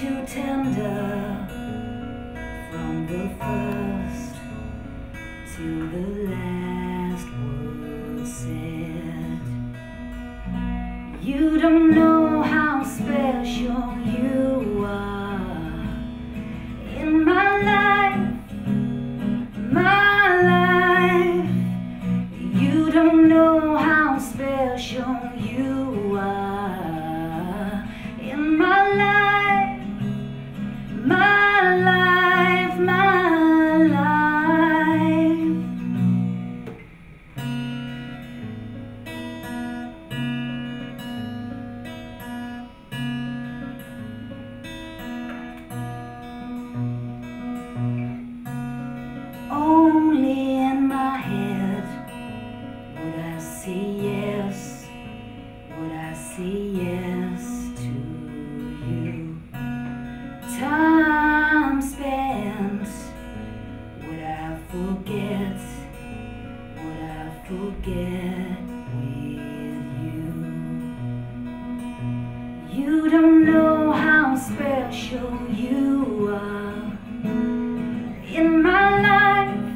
too tender from the first till the last word said. You don't know how special you are in my life, my life. You don't know how special you are in my life, my life, my life. Only in my head would I say yes, would I say yes to you. Time spent, would I forget, would I forget with you. You don't know how special you are in my life,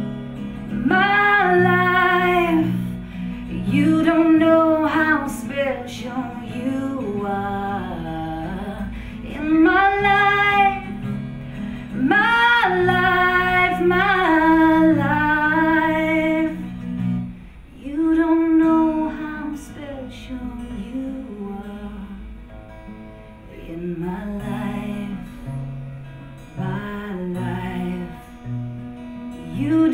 my life. You don't know how special you are in my life, my life, my life. You don't know how special you are in my life, my life. You